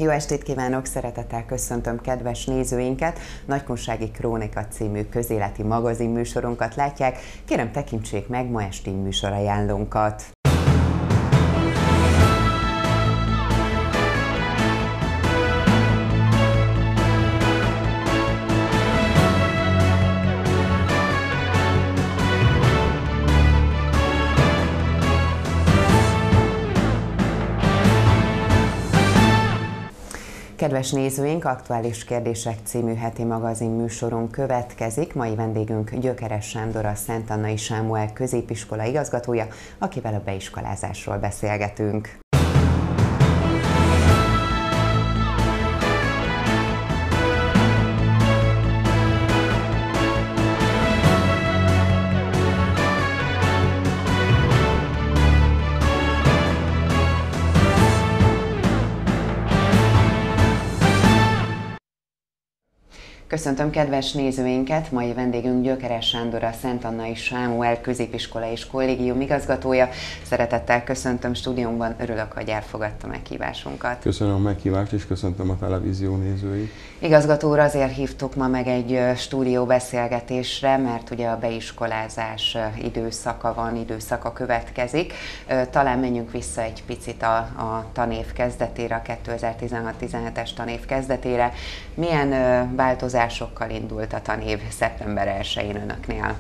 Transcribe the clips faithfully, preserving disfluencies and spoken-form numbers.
Jó estét kívánok, szeretettel köszöntöm kedves nézőinket! Nagykunsági Krónika című közéleti magazinműsorunkat látják. Kérem, tekintsék meg ma esti műsorajánlónkat! Kedves nézőink, Aktuális Kérdések című heti magazin műsorunk következik. Mai vendégünk Gyökeres Sándor, a Szent Annai Sámuel középiskola igazgatója, akivel a beiskolázásról beszélgetünk. Köszöntöm kedves nézőinket! Mai vendégünk Gyökeres Sándor, a Szent Annai Sámuel középiskola és kollégium igazgatója. Szeretettel köszöntöm stúdiónkban, örülök, hogy elfogadta meghívásunkat. Köszönöm a meghívást, és köszöntöm a televízió nézőit. Igazgató úr, azért hívtuk ma meg egy stúdió beszélgetésre, mert ugye a beiskolázás időszaka van, időszaka következik. Talán menjünk vissza egy picit a, a tanév kezdetére, a kétezer-tizenhat tizenhetes tanév kezdetére. Milyen változásokkal indult a tanév szeptember elsején önöknél?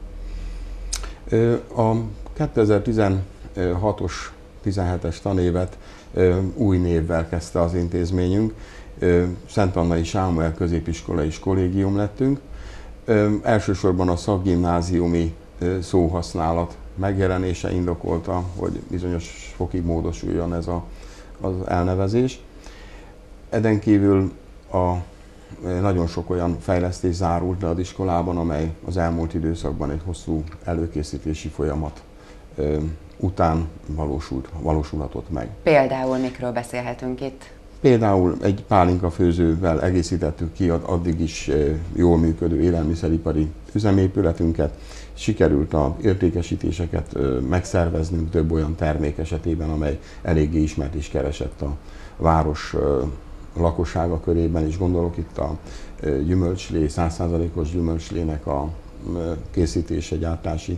A kétezer-tizenhatos tizenhetes tanévet új névvel kezdte az intézményünk. Szent Annai Sámuel középiskola és kollégium lettünk. Elsősorban a szakgimnáziumi szóhasználat megjelenése indokolta, hogy bizonyos fokig módosuljon ez a, az elnevezés. Eden kívül a nagyon sok olyan fejlesztés zárult le az iskolában, amely az elmúlt időszakban egy hosszú előkészítési folyamat után valósult, valósulhatott meg. Például mikről beszélhetünk itt? Például egy pálinkafőzővel egészítettük ki az addig is jól működő élelmiszeripari üzemépületünket. Sikerült az értékesítéseket megszerveznünk több olyan termék esetében, amely eléggé ismert és keresett a város lakossága körében, és gondolok itt a gyümölcslé, száz százalékos gyümölcslének a készítése, gyártási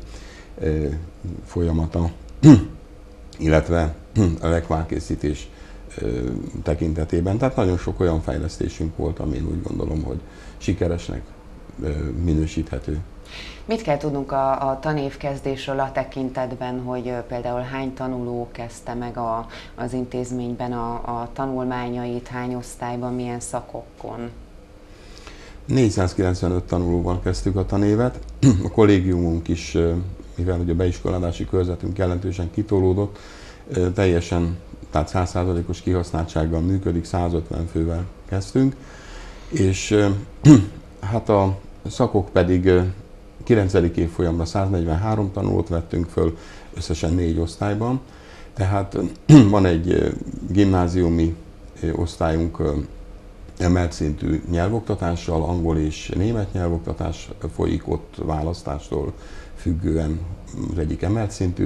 folyamata, illetve a lekvárkészítés tekintetében. Tehát nagyon sok olyan fejlesztésünk volt, ami én úgy gondolom, hogy sikeresnek minősíthető. Mit kell tudnunk a, a tanévkezdésről a tekintetben, hogy például hány tanuló kezdte meg a, az intézményben a, a tanulmányait, hány osztályban, milyen szakokon? négyszázkilencvenöt tanulóval kezdtük a tanévet. A kollégiumunk is, mivel ugye a beiskolázási körzetünk jelentősen kitolódott, teljesen, tehát száz százalékos kihasználtsággal működik, százötven fővel kezdtünk, és hát a szakok pedig kilencedik évfolyamra száznegyvenhárom tanulót vettünk föl, összesen négy osztályban. Tehát van egy gimnáziumi osztályunk emelt szintű nyelvoktatással, angol és német nyelvoktatás folyik ott választástól függően, az egyik emelt szintű.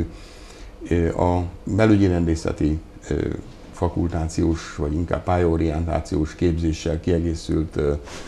A belügyi rendészeti fakultációs, vagy inkább pályaorientációs képzéssel kiegészült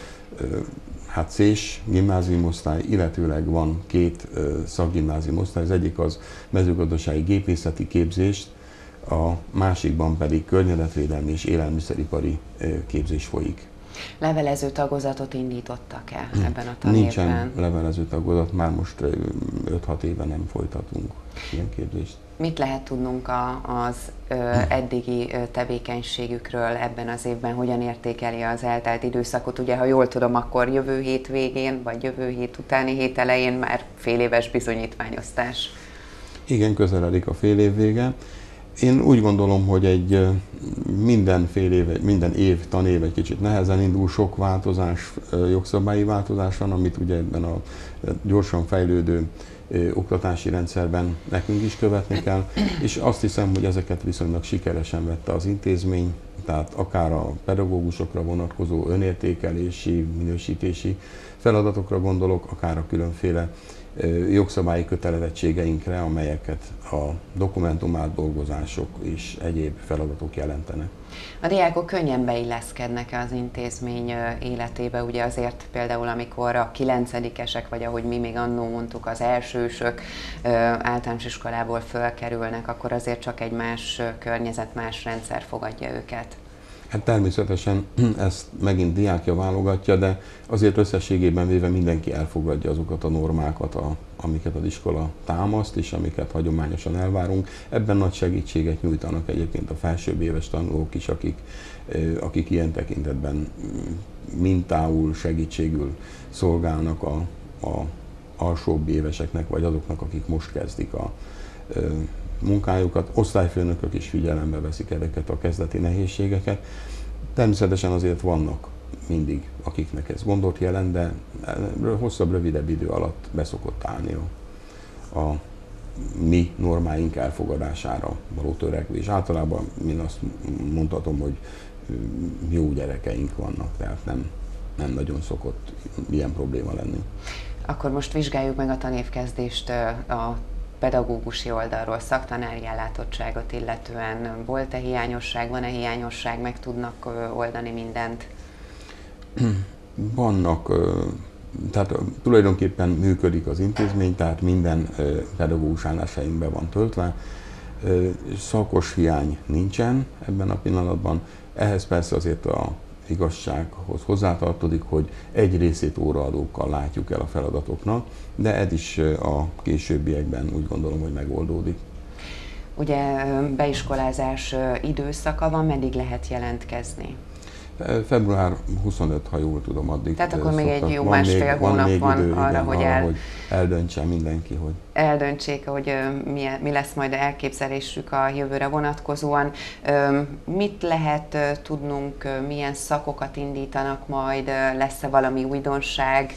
hát C-s gimnáziumosztály, illetőleg van két szakgimnáziumosztály, az egyik az mezőgazdasági gépészeti képzést, a másikban pedig környezetvédelmi és élelmiszeripari képzés folyik. Levelező tagozatot indítottak-e ebben a tanévben? Nincsen levelező tagozat, már most öt-hat éve nem folytatunk ilyen képzést. Mit lehet tudnunk a, az ö, eddigi ö, tevékenységükről ebben az évben, hogyan értékeli az eltelt időszakot? Ugye, ha jól tudom, akkor jövő hét végén, vagy jövő hét utáni hét elején már fél éves bizonyítványosztás. Igen, közeledik a fél év vége. Én úgy gondolom, hogy egy minden fél év, minden év, tanév egy kicsit nehezen indul, sok változás, jogszabályi változás van, amit ugye ebben a gyorsan fejlődő oktatási rendszerben nekünk is követni kell, és azt hiszem, hogy ezeket viszonylag sikeresen vette az intézmény, tehát akár a pedagógusokra vonatkozó önértékelési, minősítési feladatokra gondolok, akár a különféle jogszabályi kötelezettségeinkre, amelyeket a dokumentumátdolgozások és egyéb feladatok jelentenek. A diákok könnyen beilleszkednek az intézmény életébe, ugye azért például, amikor a kilencedikesek, vagy ahogy mi még annó mondtuk, az elsősök általános iskolából fölkerülnek, akkor azért csak egy más környezet, más rendszer fogadja őket. Hát természetesen ezt megint diákja válogatja, de azért összességében véve mindenki elfogadja azokat a normákat, a, amiket az iskola támaszt, és amiket hagyományosan elvárunk. Ebben nagy segítséget nyújtanak egyébként a felsőbb éves tanulók is, akik, akik ilyen tekintetben mintául, segítségül szolgálnak a, a alsóbb éveseknek, vagy azoknak, akik most kezdik a munkájukat. Osztályfőnökök is figyelembe veszik ezeket a kezdeti nehézségeket. Természetesen azért vannak mindig, akiknek ez gondot jelent, de hosszabb, rövidebb idő alatt beszokott állni a, a mi normáink elfogadására való törekvés. Általában én azt mondhatom, hogy jó gyerekeink vannak, tehát nem, nem nagyon szokott ilyen probléma lenni. Akkor most vizsgáljuk meg a tanévkezdést a pedagógusi oldalról, szaktanári ellátottságot illetően. Volt-e hiányosság, van-e hiányosság, meg tudnak oldani mindent? Vannak, tehát tulajdonképpen működik az intézmény, tehát minden pedagógus álláshelyünk be van töltve. Szakos hiány nincsen ebben a pillanatban. Ehhez persze azért a igazsághoz hozzátartozik, hogy egy részét óraadókkal látjuk el a feladatoknak, de ez is a későbbiekben úgy gondolom, hogy megoldódik. Ugye beiskolázás időszaka van, meddig lehet jelentkezni? február huszonötödike, ha jól tudom, addig. Tehát akkor még egy jó másfél hónap van, van idő, arra, igen, hogy, el, hogy eldöntse mindenki, hogy eldöntsék, hogy mi, mi lesz majd elképzelésük a jövőre vonatkozóan. Mit lehet tudnunk, milyen szakokat indítanak majd, lesz-e valami újdonság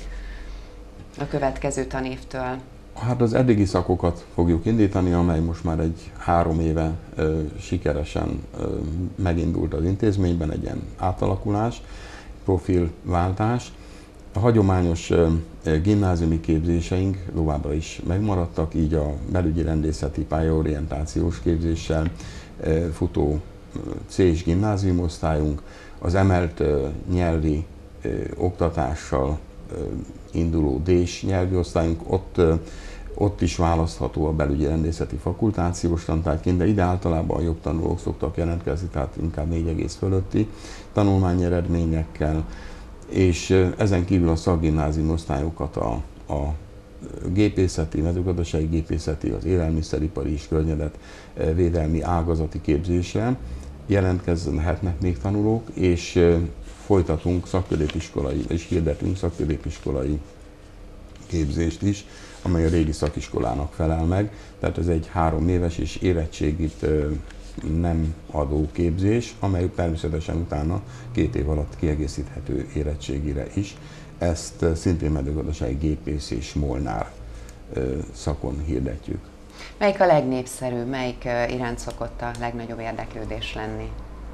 a következő tanévtől? Hát az eddigi szakokat fogjuk indítani, amely most már egy három éve ö, sikeresen ö, megindult az intézményben, egy ilyen átalakulás, profilváltás. A hagyományos ö, gimnáziumi képzéseink továbbra is megmaradtak, így a belügyi rendészeti pályaorientációs képzéssel ö, futó C-s gimnáziumosztályunk, az emelt ö, nyelvi ö, oktatással ö, induló D-s nyelvi osztályunk, ott, ott is választható a belügyi rendészeti fakultációs tantárgyként, de ide általában a jobb tanulók szoktak jelentkezni, tehát inkább négy egész fölötti tanulmányeredményekkel, és ezen kívül a szakgimnázium osztályokat a, a gépészeti, mezőgazdasági gépészeti, az élelmiszeripari és környezetvédelmi ágazati képzésre jelentkezhetnek még tanulók, és folytatunk szakközépiskolai, és hirdetünk szakközépiskolai képzést is, amely a régi szakiskolának felel meg. Tehát ez egy három éves és érettségit nem adó képzés, amely természetesen utána két év alatt kiegészíthető érettségire is. Ezt szintén mezőgazdasági gépész és molnár szakon hirdetjük. Melyik a legnépszerűbb, melyik iránt szokott a legnagyobb érdeklődés lenni?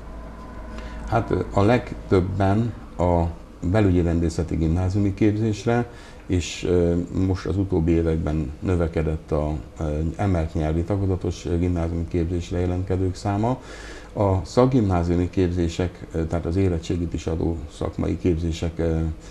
Hát a legtöbben a belügyi rendészeti gimnáziumi képzésre, és most az utóbbi években növekedett az emelt nyelvi tagozatos gimnáziumi képzésre jelentkezők száma. A szakgimnáziumi képzések, tehát az érettségit is adó szakmai képzések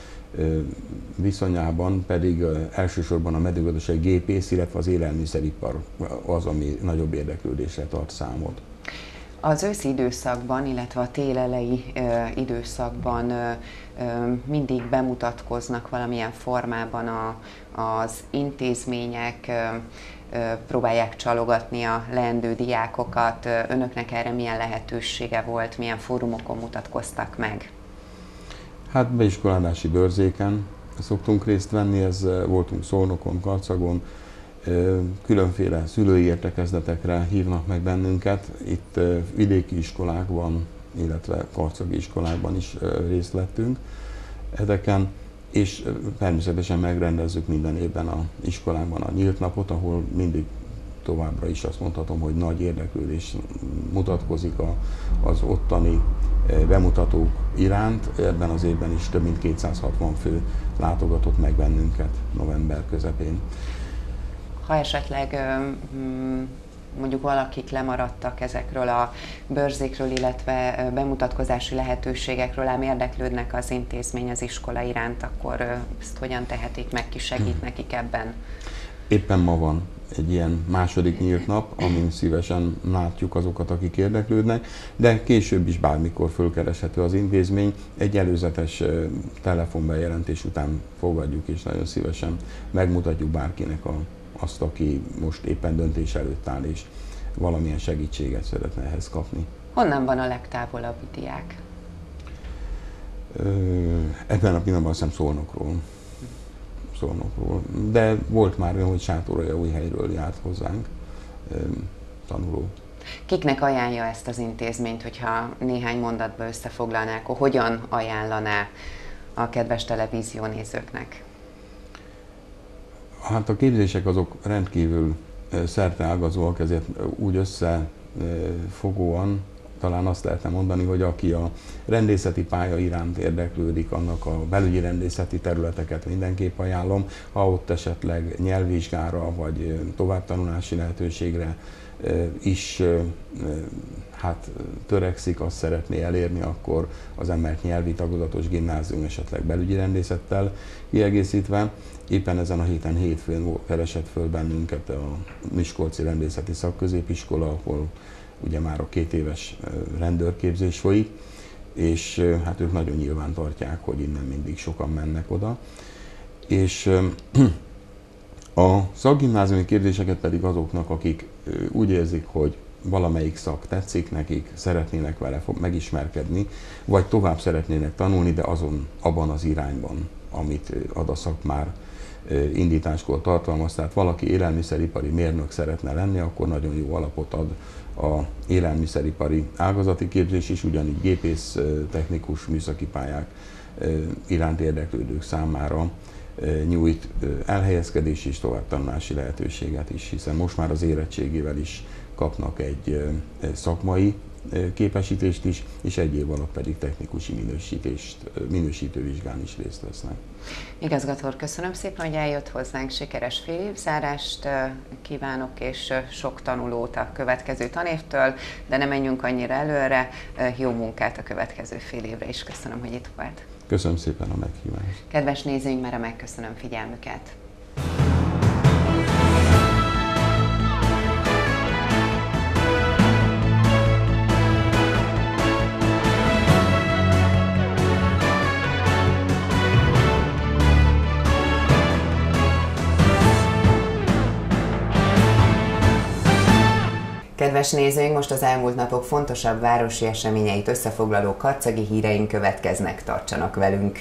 viszonyában pedig elsősorban a mezőgazdasági gépész, illetve az élelmiszeripar az, ami nagyobb érdeklődésre tart számot. Az őszi időszakban, illetve a télelei időszakban mindig bemutatkoznak valamilyen formában a, az intézmények, próbálják csalogatni a leendő diákokat. Önöknek erre milyen lehetősége volt, milyen fórumokon mutatkoztak meg? Hát beiskolázási bőrzéken szoktunk részt venni, ez voltunk Szolnokon, Karcagon, különféle szülői értekezletekre hívnak meg bennünket. Itt vidéki iskolákban, illetve karcagi iskolákban is részt vettünk ezeken, és természetesen megrendezzük minden évben az iskolákban a nyílt napot, ahol mindig továbbra is azt mondhatom, hogy nagy érdeklődés mutatkozik a, az ottani bemutatók iránt. Ebben az évben is több mint kétszázhatvan fő látogatott meg bennünket november közepén. Ha esetleg mondjuk valakik lemaradtak ezekről a bőrzékről, illetve bemutatkozási lehetőségekről, ám érdeklődnek az intézmény, az iskola iránt, akkor ezt hogyan tehetik meg, ki segít nekik ebben? Éppen ma van egy ilyen második nyílt nap, amin szívesen látjuk azokat, akik érdeklődnek, de később is bármikor fölkereshető az intézmény. Egy előzetes telefonbejelentés után fogadjuk, és nagyon szívesen megmutatjuk bárkinek a, azt, aki most éppen döntés előtt áll, és valamilyen segítséget szeretne ehhez kapni. Honnan van a legtávolabbi diák? Ebben a pillanatban azt hiszem Szolnokról. Szolnokról. De volt már olyan, hogy Sátoraljaújhelyről járt hozzánk tanuló. Kiknek ajánlja ezt az intézményt, hogyha néhány mondatba összefoglalná, akkor hogyan ajánlaná a kedves televíziónézőknek? Hát a képzések azok rendkívül szerteágazóak, ezért úgy összefogóan talán azt lehetne mondani, hogy aki a rendészeti pálya iránt érdeklődik, annak a belügyi rendészeti területeket mindenképp ajánlom. Ha ott esetleg nyelvvizsgára vagy továbbtanulási lehetőségre is hát törekszik, azt szeretné elérni, akkor az emelt nyelvi tagozatos gimnázium esetleg belügyi rendészettel kiegészítve. Éppen ezen a héten hétfőn keresett föl bennünket a Miskolci Rendészeti Szakközépiskola, ahol ugye már a két éves rendőrképzés folyik, és hát ők nagyon nyilván tartják, hogy innen mindig sokan mennek oda. És a szakgimnáziumi képzéseket pedig azoknak, akik úgy érzik, hogy valamelyik szak tetszik nekik, szeretnének vele megismerkedni, vagy tovább szeretnének tanulni, de azon, abban az irányban, amit ad a szak már indításkor tartalmaz. Tehát valaki élelmiszeripari mérnök szeretne lenni, akkor nagyon jó alapot ad a élelmiszeripari ágazati képzés is, ugyanígy gépész technikus műszaki pályák iránt érdeklődők számára nyújt elhelyezkedési és továbbtanulási lehetőséget is, hiszen most már az érettségével is kapnak egy szakmai képesítést is, és egy év alatt pedig technikusi minősítést, minősítővizsgán is részt vesznek. Igazgató úr, köszönöm szépen, hogy eljött hozzánk, sikeres félévzárást kívánok, és sok tanulót a következő tanévtől, de ne menjünk annyira előre, jó munkát a következő fél évre is. Köszönöm, hogy itt volt. Köszönöm szépen a meghívást. Kedves nézőink, már megköszönöm figyelmüket. Kedves nézőink, most az elmúlt napok fontosabb városi eseményeit összefoglaló karcagi híreink következnek, tartsanak velünk!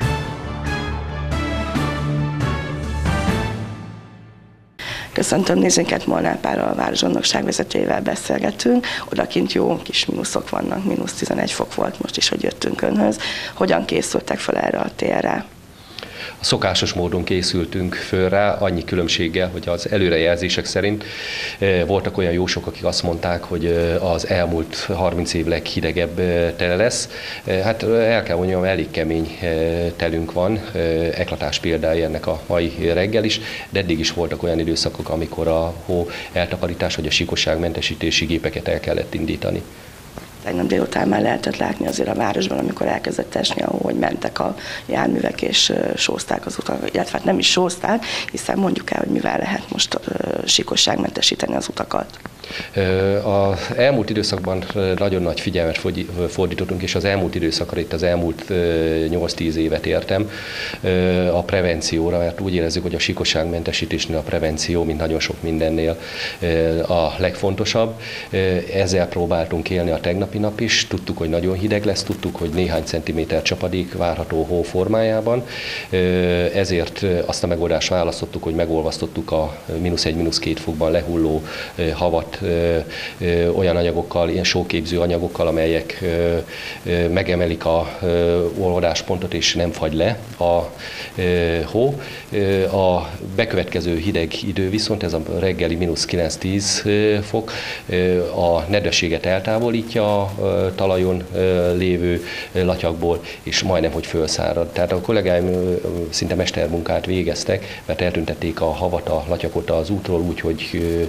Köszöntöm nézőinket, Molnár Pálral, a városgondnokság vezetőjével beszélgetünk. Odakint jó kis mínuszok vannak, mínusz tizenegy fok volt most is, hogy jöttünk önhöz. Hogyan készültek fel erre a térre? A szokásos módon készültünk föl rá, annyi különbséggel, hogy az előrejelzések szerint voltak olyan jósok, akik azt mondták, hogy az elmúlt harminc év leghidegebb tele lesz. Hát el kell mondjam, elég kemény telünk van, eklatás példája ennek a mai reggel is, de eddig is voltak olyan időszakok, amikor a hó eltakarítás vagy a síkosságmentesítési gépeket el kellett indítani. Tegnap délután már lehetett látni azért a városban, amikor elkezdett esni a hó, hogy mentek a járművek és sózták az utak, illetve hát nem is sózták, hiszen mondjuk el, hogy mivel lehet most síkosságmentesíteni az utakat. Az elmúlt időszakban nagyon nagy figyelmet fordítottunk, és az elmúlt időszakra, itt az elmúlt nyolc-tíz évet értem, a prevencióra, mert úgy érezzük, hogy a síkosságmentesítésnél a prevenció, mint nagyon sok mindennél a legfontosabb. Ezzel próbáltunk élni a tegnapi nap is, tudtuk, hogy nagyon hideg lesz, tudtuk, hogy néhány centiméter csapadék várható hó formájában, ezért azt a megoldást választottuk, hogy megolvasztottuk a mínusz egy, mínusz két fokban lehulló havat anyagokat olyan anyagokkal, ilyen sóképző anyagokkal, amelyek megemelik a olvadáspontot és nem fagy le a hó. A bekövetkező hideg idő viszont, ez a reggeli mínusz kilenc-tíz fok, a nedvességet eltávolítja a talajon lévő latyakból, és majdnem, hogy fölszárad. Tehát a kollégáim szinte mestermunkát végeztek, mert eltüntették a havat, a latyakot az útról úgy, hogy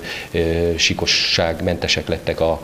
sikosságmentesek lettek a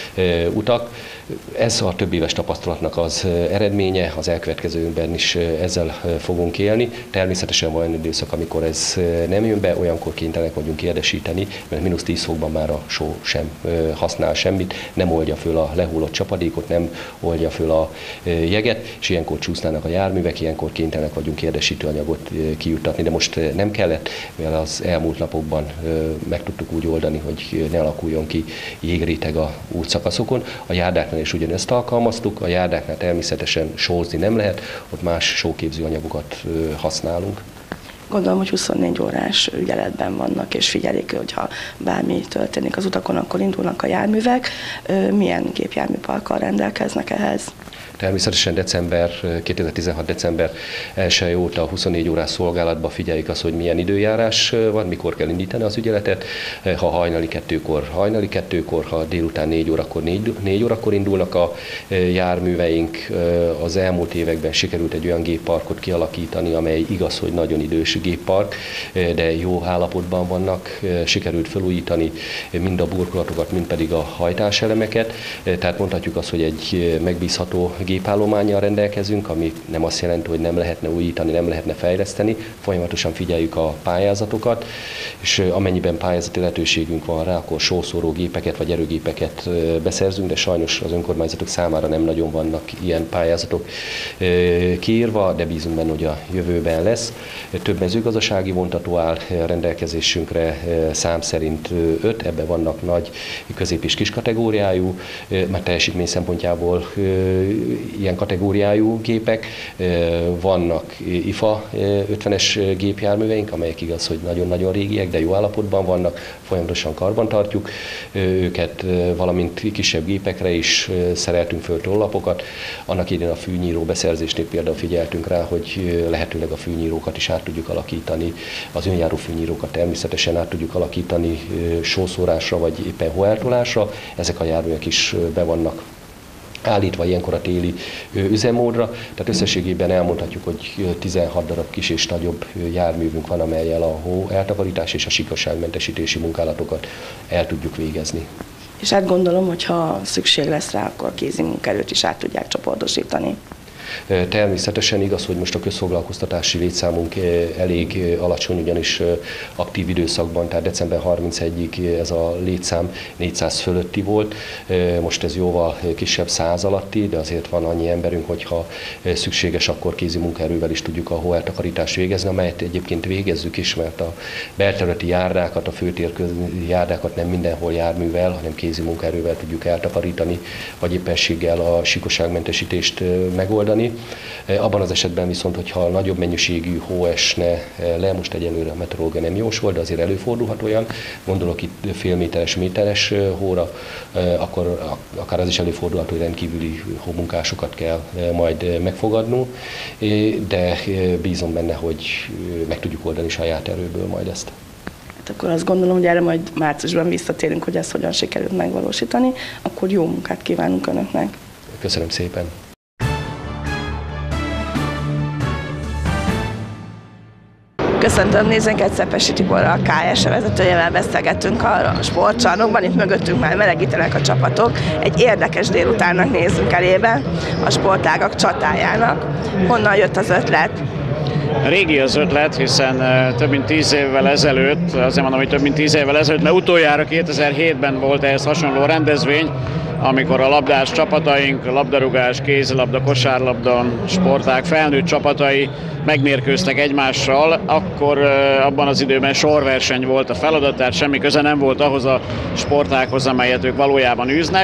utak. Ez a több éves tapasztalatnak az eredménye, az elkövetkezőben is ezzel fogunk élni. Természetesen van időszak, amikor ez nem jön be, olyankor kénytelenek vagyunk érdesíteni, mert mínusz tíz fokban már a só sem használ semmit, nem oldja föl a lehullott csapadékot, nem oldja föl a jeget, és ilyenkor csúsznának a járművek, ilyenkor kénytelenek vagyunk érdesítőanyagot kijuttatni, de most nem kellett, mivel az elmúlt napokban meg tudtuk úgy oldani, hogy ne alakuljon ki jégréteg a útszakaszokon. A járdáknál is ugyanezt alkalmaztuk, a járdáknál természetesen sózni nem lehet, ott más sóképző anyagokat használunk. Gondolom, hogy huszonnégy órás ügyeletben vannak, és figyelik, hogyha bármi történik az utakon, akkor indulnak a járművek. Milyen gépjárműparkkal rendelkeznek ehhez? Természetesen december, kétezer-tizenhat. december elseje óta a huszonnégy órás szolgálatban figyeljük azt, hogy milyen időjárás van, mikor kell indítani az ügyeletet. Ha hajnali kettőkor, hajnali kettőkor, ha délután négy órakor, négy, négy órakor indulnak a járműveink. Az elmúlt években sikerült egy olyan gépparkot kialakítani, amely igaz, hogy nagyon idős géppark, de jó állapotban vannak. Sikerült felújítani mind a burkolatokat, mind pedig a hajtáselemeket. Tehát mondhatjuk azt, hogy egy megbízható gépállománnyal rendelkezünk, ami nem azt jelenti, hogy nem lehetne újítani, nem lehetne fejleszteni. Folyamatosan figyeljük a pályázatokat, és amennyiben pályázati lehetőségünk van rá, akkor sószóró gépeket vagy erőgépeket beszerzünk, de sajnos az önkormányzatok számára nem nagyon vannak ilyen pályázatok kiírva, de bízunk benne, hogy a jövőben lesz. Több mezőgazdasági vontató áll rendelkezésünkre, szám szerint öt, ebben vannak nagy, közép és kis kategóriájú, mert teljesítmény szempontjából ilyen kategóriájú gépek. Vannak i f a ötvenes gépjárműveink, amelyek igaz, hogy nagyon-nagyon régiek, de jó állapotban vannak, folyamatosan karbantartjuk őket, valamint kisebb gépekre is szereltünk föl tollapokat. Annak idén a fűnyíró beszerzésnél például figyeltünk rá, hogy lehetőleg a fűnyírókat is át tudjuk alakítani, az önjáró fűnyírókat természetesen át tudjuk alakítani sószórásra vagy éppen hóeltolásra. Ezek a járművek is be vannak állítva ilyenkor a téli üzemmódra. Tehát összességében elmondhatjuk, hogy tizenhat darab kis és nagyobb járművünk van, amellyel a hó eltakarítás és a sikasságmentesítési munkálatokat el tudjuk végezni. És hát gondolom, hogy ha szükség lesz rá, akkor a kézi munkaerőt is át tudják csoportosítani. Természetesen igaz, hogy most a közfoglalkoztatási létszámunk elég alacsony, ugyanis aktív időszakban, tehát december harmincegyedikéig ez a létszám négyszáz fölötti volt. Most ez jóval kisebb, száz alatti, de azért van annyi emberünk, hogyha szükséges, akkor kézi munkaerővel is tudjuk a hóeltakarítást végezni, amelyet egyébként végezzük is, mert a belterületi járdákat, a főtérközi járdákat nem mindenhol járművel, hanem kézi munkaerővel tudjuk eltakarítani, vagy éppenséggel a sikosságmentesítést megoldani. Abban az esetben viszont, hogyha nagyobb mennyiségű hó esne le, most egyelőre a meteorológia nem jósol, de azért előfordulhat olyan, gondolok itt fél méteres, méteres hóra, akkor akár az is előfordulhat, hogy rendkívüli hómunkásokat kell majd megfogadnunk, de bízom benne, hogy meg tudjuk oldani saját erőből majd ezt. Hát akkor azt gondolom, hogy erre majd márciusban visszatérünk, hogy ezt hogyan sikerült megvalósítani, akkor jó munkát kívánunk Önöknek. Köszönöm szépen! Köszöntöm nézőinket, Szepesi Tiborral, a ká es vezetőjével beszélgettünk a sportcsarnokban, itt mögöttünk már melegítenek a csapatok. Egy érdekes délutánnak nézzünk elébe, a sportágak csatájának. Honnan jött az ötlet? Régi az ötlet, hiszen több mint tíz évvel ezelőtt, azért mondom, hogy több mint tíz évvel ezelőtt, mert utoljára kétezer-hétben volt ehhez hasonló rendezvény, amikor a labdás csapataink, labdarúgás, kézilabda, kosárlabda, sportág felnőtt csapatai megmérkőztek egymással, akkor abban az időben sorverseny volt a feladat, tehát semmi köze nem volt ahhoz a sportághoz, amelyet ők valójában űznek.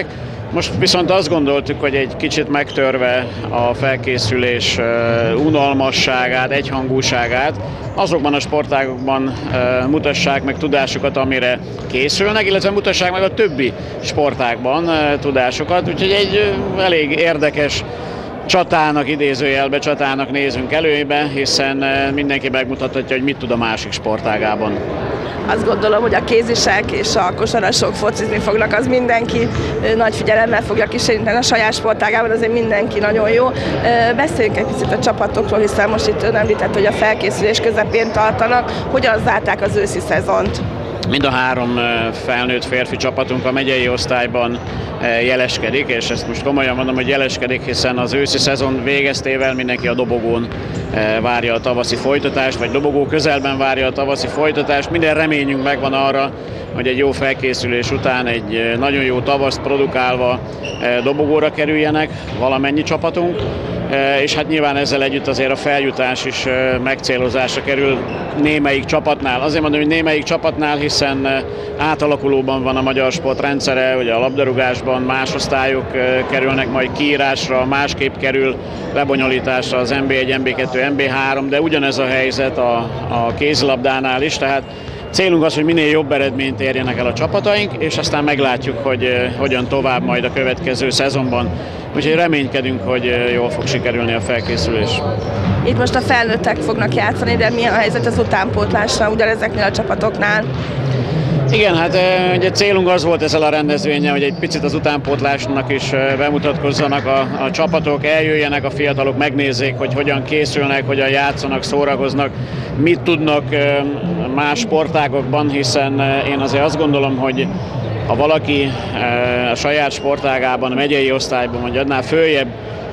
Most viszont azt gondoltuk, hogy egy kicsit megtörve a felkészülés unalmasságát, egyhangúságát, azokban a sportágokban mutassák meg tudásukat, amire készülnek, illetve mutassák meg a többi sportágban tudásukat. Úgyhogy egy elég érdekes csatának, idézőjelbe csatának nézünk előbe, hiszen mindenki megmutathatja, hogy mit tud a másik sportágában. Azt gondolom, hogy a kézisek és a kosarasok focizni fognak, az mindenki nagy figyelemmel fogja kísérni a saját sportágában, azért mindenki nagyon jó. Beszéljünk egy picit a csapatokról, hiszen most itt ön említett, hogy a felkészülés közepén tartanak. Hogyan zárták az őszi szezont? Mind a három felnőtt férfi csapatunk a megyei osztályban jeleskedik, és ezt most komolyan mondom, hogy jeleskedik, hiszen az őszi szezon végeztével mindenki a dobogón várja a tavaszi folytatást, vagy dobogó közelben várja a tavaszi folytatást. Minden reményünk megvan arra, hogy egy jó felkészülés után egy nagyon jó tavaszt produkálva dobogóra kerüljenek valamennyi csapatunk, és hát nyilván ezzel együtt azért a feljutás is megcélozásra kerül némelyik csapatnál. Azért mondom, hogy némelyik csapatnál, hiszen átalakulóban van a magyar sport rendszere, hogy a labdarúgásban más osztályok kerülnek majd kiírásra, másképp kerül lebonyolításra az en bé egy, en bé kettő, en bé három, de ugyanez a helyzet a, a kézilabdánál is, tehát célunk az, hogy minél jobb eredményt érjenek el a csapataink, és aztán meglátjuk, hogy hogyan tovább majd a következő szezonban. Úgyhogy reménykedünk, hogy jól fog sikerülni a felkészülés. Itt most a felnőttek fognak játszani, de milyen a helyzet az utánpótlásra ugyanezeknél a csapatoknál? Igen, hát ugye célunk az volt ezzel a rendezvényen, hogy egy picit az utánpótlásnak is bemutatkozzanak a, a csapatok, eljöjjenek a fiatalok, megnézzék, hogy hogyan készülnek, hogyan játszanak, szórakoznak, mit tudnak más sportágokban, hiszen én azért azt gondolom, hogy ha valaki a saját sportágában, a megyei osztályban, vagy annál följebb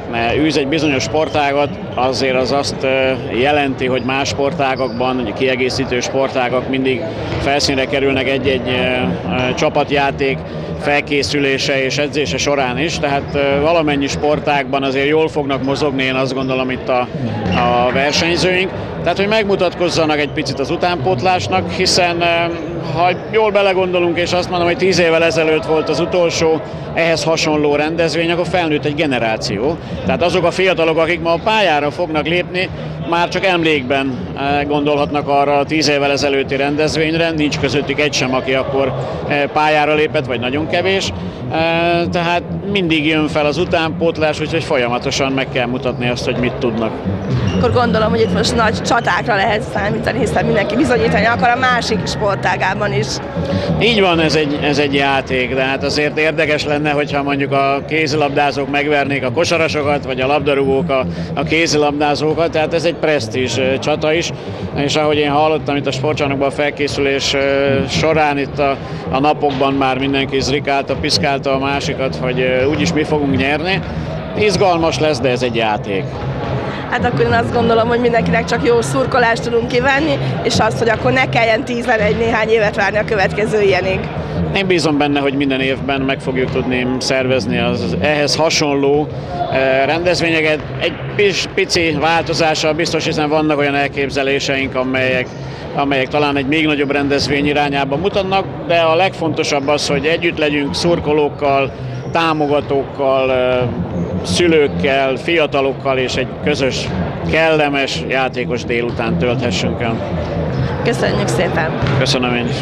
űz egy bizonyos sportágat, azért az azt jelenti, hogy más sportágakban, ugye kiegészítő sportágak mindig felszínre kerülnek egy-egy csapatjáték felkészülése és edzése során is, tehát valamennyi sportágban azért jól fognak mozogni, én azt gondolom itt a, a versenyzőink. Tehát, hogy megmutatkozzanak egy picit az utánpótlásnak, hiszen ha jól belegondolunk, és azt mondom, hogy tíz évvel ezelőtt volt az utolsó ehhez hasonló rendezvény, akkor felnőtt egy generáció. Tehát azok a fiatalok, akik ma a pályára fognak lépni, már csak emlékben gondolhatnak arra a tíz évvel ezelőtti rendezvényre, nincs közöttük egy sem, aki akkor pályára lépett, vagy nagyon kevés. Tehát mindig jön fel az utánpótlás, úgyhogy folyamatosan meg kell mutatni azt, hogy mit tudnak. Akkor gondolom, hogy itt most nagy csatákra lehet számítani, hiszen mindenki bizonyítani akar a másik sportágában is. Így van, ez egy, ez egy játék, de hát azért érdekes lenne, hogyha mondjuk a kézilabdázók megvernék a kosarasokat, vagy a labdarúgók a, a kézilabdázókat, tehát ez egy presztízs csata is, és ahogy én hallottam itt a sportcsarnokban a felkészülés során, itt a, a napokban már mindenki zrikálta, piszkálta a másikat, hogy úgyis mi fogunk nyerni. Izgalmas lesz, de ez egy játék. Hát akkor én azt gondolom, hogy mindenkinek csak jó szurkolást tudunk kívánni, és azt, hogy akkor ne kelljen tizenegy néhány évet várni a következő ilyenig. Én bízom benne, hogy minden évben meg fogjuk tudni szervezni az ehhez hasonló rendezvényeket. Egy pici változással biztos, hiszen vannak olyan elképzeléseink, amelyek, amelyek talán egy még nagyobb rendezvény irányába mutatnak, de a legfontosabb az, hogy együtt legyünk szurkolókkal, támogatókkal, szülőkkel, fiatalokkal, és egy közös, kellemes, játékos délután tölthessünk el. Köszönjük szépen! Köszönöm én is!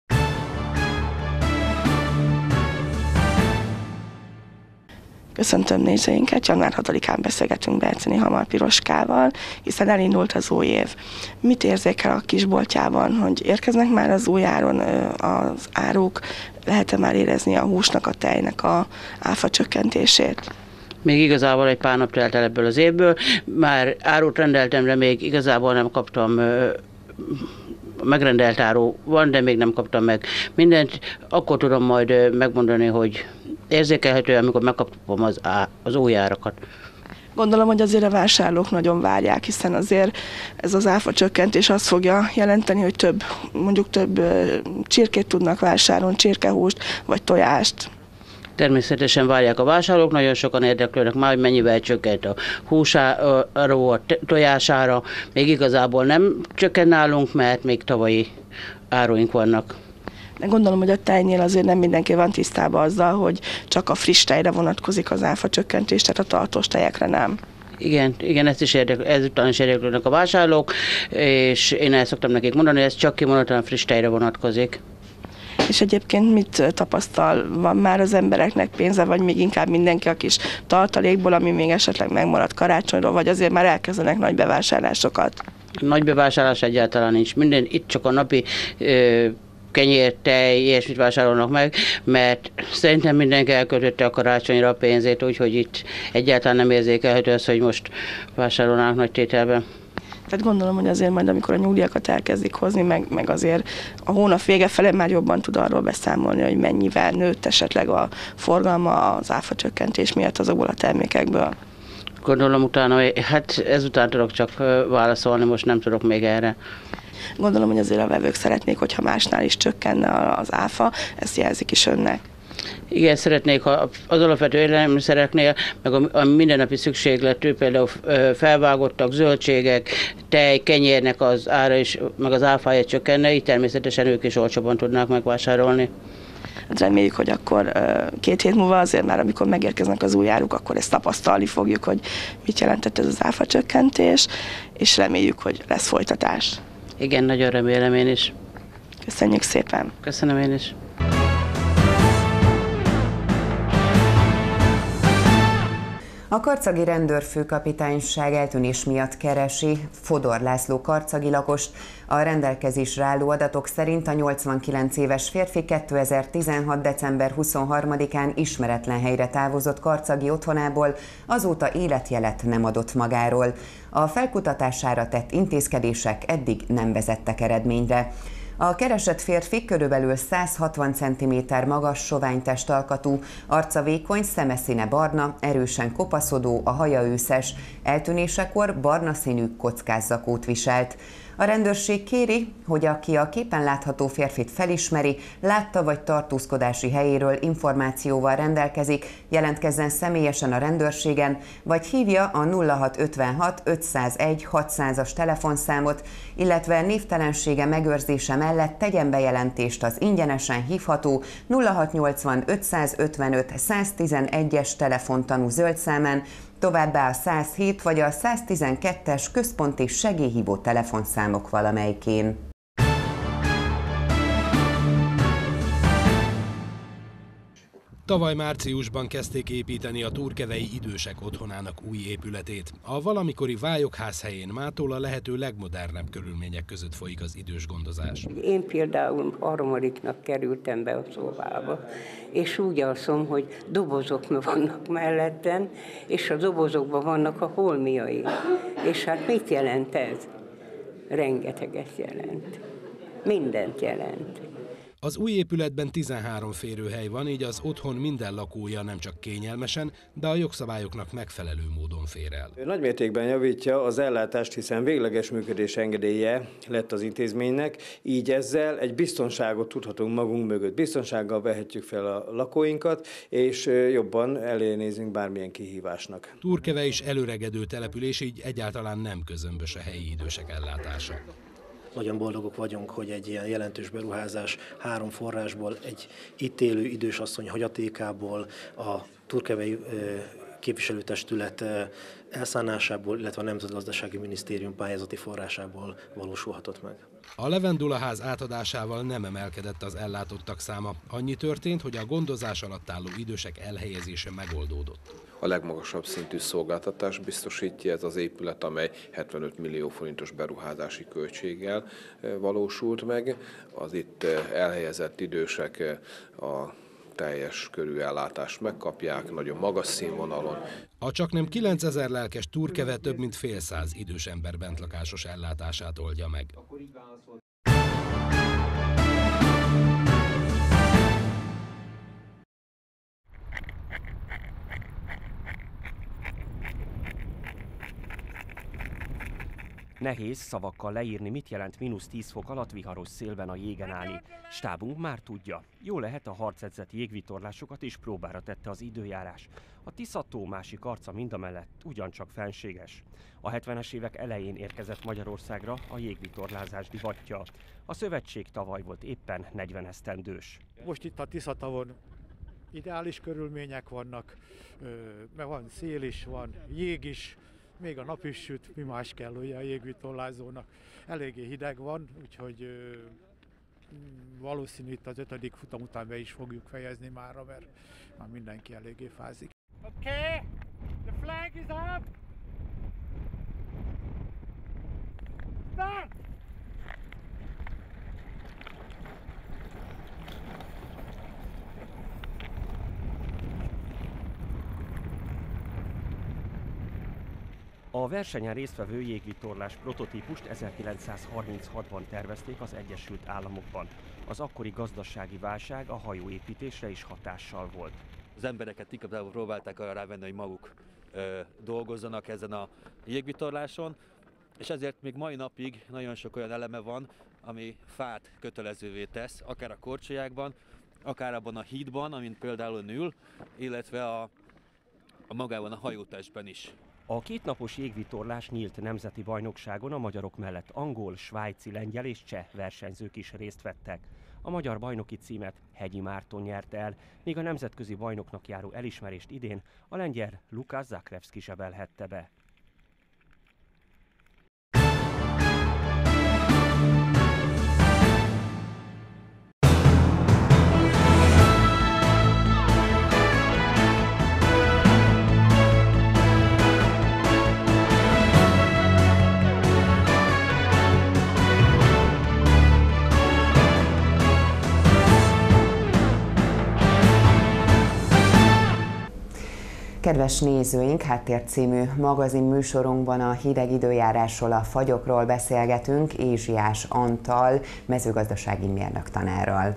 Köszöntöm nézőinket, január hatodikán beszélgetünk Berceni Hamar Piroskával, hiszen elindult az új év. Mit érzékel a kisboltjában, hogy érkeznek már az új áron az áruk, lehet-e már érezni a húsnak, a tejnek a áfa csökkentését? Még igazából egy pár nap telt el ebből az évből, már árut rendeltem, de még igazából nem kaptam, megrendelt áru van, de még nem kaptam meg mindent. Akkor tudom majd megmondani, hogy érzékelhető, amikor megkapom az, á, az új árakat. Gondolom, hogy azért a vásárlók nagyon várják, hiszen azért ez az áfa csökkentés azt fogja jelenteni, hogy több, mondjuk több csirkét tudnak vásárolni, csirkehúst vagy tojást. Természetesen várják a vásárlók, nagyon sokan érdeklődnek már, hogy mennyivel csökkent a húsára, a tojására. Még igazából nem csökkent nálunk, mert még tavalyi áruink vannak. De gondolom, hogy a tejnél azért nem mindenki van tisztában azzal, hogy csak a friss tejre vonatkozik az áfa csökkentés, tehát a tartós tejekre nem. Igen, igen, ezt is érdekl, ezután is érdeklődnek a vásárlók, és én el szoktam nekik mondani, hogy ez csak kimondottan friss tejre vonatkozik. És egyébként mit tapasztal? Van már az embereknek pénze, vagy még inkább mindenki a kis tartalékból, ami még esetleg megmaradt karácsonyról, vagy azért már elkezdenek nagy bevásárlásokat? Nagy bevásárlás egyáltalán nincs. Minden, itt csak a napi ö, kenyér, tej, ilyesmit vásárolnak meg, mert szerintem mindenki elköltötte a karácsonyra a pénzét, úgyhogy itt egyáltalán nem érzékelhető az, hogy most vásárolnának nagy tételben. Tehát gondolom, hogy azért majd, amikor a nyugdíjakat elkezdik hozni, meg, meg azért a hónap vége felé már jobban tud arról beszámolni, hogy mennyivel nőtt esetleg a forgalma az áfa csökkentés miatt azokból a termékekből. Gondolom utána, hát ezután tudok csak válaszolni, most nem tudok még erre. Gondolom, hogy azért a vevők szeretnék, hogyha másnál is csökkenne az áfa, ezt jelzik is önnek. Igen, szeretnék, ha az alapvető élelmiszereknél, meg a, a mindennapi szükségletű, például felvágottak, zöldségek, tej, kenyérnek az ára is, meg az áfája csökkenne, így természetesen ők is olcsóban tudnák megvásárolni. Hát reméljük, hogy akkor két hét múlva azért már, amikor megérkeznek az új áruk, akkor ezt tapasztalni fogjuk, hogy mit jelentett ez az áfa csökkentés, és reméljük, hogy lesz folytatás. Igen, nagyon remélem én is. Köszönjük szépen! Köszönöm én is! A karcagi rendőrfőkapitányság eltűnés miatt keresi Fodor László karcagi lakost. A rendelkezésre álló adatok szerint a nyolcvankilenc éves férfi kétezer-tizenhat. december huszonharmadikán ismeretlen helyre távozott karcagi otthonából, azóta életjelet nem adott magáról. A felkutatására tett intézkedések eddig nem vezettek eredményre. A keresett férfi körülbelül száz hatvan centiméter magas, sovány testalkatú, arca vékony, szeme színe barna, erősen kopaszodó, a haja őszes, eltűnésekor barna színű kockázzakót viselt. A rendőrség kéri, hogy aki a képen látható férfit felismeri, látta vagy tartózkodási helyéről információval rendelkezik, jelentkezzen személyesen a rendőrségen, vagy hívja a nulla hat ötvenhat ötszázegy hatszázas telefonszámot, illetve névtelensége megőrzése mellett tegyen bejelentést az ingyenesen hívható nulla hat nyolcvan ötszázötvenöt száztizenegyes telefontanú zöld számán, továbbá a száz hét vagy a száz tizenkettes központi segélyhívó telefonszámok valamelyikén. Tavaly márciusban kezdték építeni a turkevei idősek otthonának új épületét. A valamikori vályokház helyén mától a lehető legmodernebb körülmények között folyik az idős gondozás. Én például harmadiknak kerültem be a szobába, és úgy alszom, hogy dobozok vannak melletten, és a dobozokban vannak a holmiai. És hát mit jelent ez? Rengeteget jelent. Mindent jelent. Az új épületben tizenhárom férőhely van, így az otthon minden lakója nem csak kényelmesen, de a jogszabályoknak megfelelő módon fér el. Nagymértékben javítja az ellátást, hiszen végleges működés engedélye lett az intézménynek, így ezzel egy biztonságot tudhatunk magunk mögött. Biztonsággal vehetjük fel a lakóinkat, és jobban elénézünk bármilyen kihívásnak. Turkeve is előregedő település, így egyáltalán nem közömbös a helyi idősek ellátása. Nagyon boldogok vagyunk, hogy egy ilyen jelentős beruházás három forrásból, egy itt élő idősasszony hagyatékából, a turkevei képviselőtestület elszánásából, illetve a Nemzetgazdasági Minisztérium pályázati forrásából valósulhatott meg. A Levendula ház átadásával nem emelkedett az ellátottak száma. Annyi történt, hogy a gondozás alatt álló idősek elhelyezése megoldódott. A legmagasabb szintű szolgáltatás biztosítja ez az épület, amely hetvenöt millió forintos beruházási költséggel valósult meg. Az itt elhelyezett idősek a teljes körű ellátást megkapják, nagyon magas színvonalon. A csaknem kilencezer lelkes Turkeve több mint fél száz idős ember bentlakásos ellátását oldja meg. Nehéz szavakkal leírni, mit jelent mínusz tíz fok alatt viharos szélben a jégen állni. Stábunk már tudja. Jó lehet, a harcedzett jégvitorlásokat is próbára tette az időjárás. A Tisza-tó másik arca mindamellett ugyancsak fenséges. A hetvenes évek elején érkezett Magyarországra a jégvitorlázás divatja. A szövetség tavaly volt éppen negyven esztendős. Most itt a Tisza-tavon ideális körülmények vannak, mert van szél is, van jég is, még a nap is süt, mi más kell ugye a jégvitorlázónak. Eléggé hideg van, úgyhogy valószínű itt az ötödik futam után be is fogjuk fejezni mára, mert már mindenki eléggé fázik. Okay, the flag is up! Start! A versenyen résztvevő jégvitorlás prototípust ezerkilencszázharminchatban tervezték az Egyesült Államokban. Az akkori gazdasági válság a hajóépítésre is hatással volt. Az embereket igazából próbálták arra rávenni, hogy maguk ö, dolgozzanak ezen a jégvitorláson, és ezért még mai napig nagyon sok olyan eleme van, ami fát kötelezővé tesz, akár a korcsolyákban, akár abban a hídban, amint például nül, illetve a, a magában a hajótestben is. A kétnapos jégvitorlás nyílt nemzeti bajnokságon a magyarok mellett angol, svájci, lengyel és cseh versenyzők is részt vettek. A magyar bajnoki címet Hegyi Márton nyerte el, míg a nemzetközi bajnoknak járó elismerést idén a lengyel Lukács Zakrevszki zsebelhette be. Kedves nézőink, Háttér című magazin műsorunkban a hideg időjárásról, a fagyokról beszélgetünk Ézsiás Antal mezőgazdasági mérnök tanárral.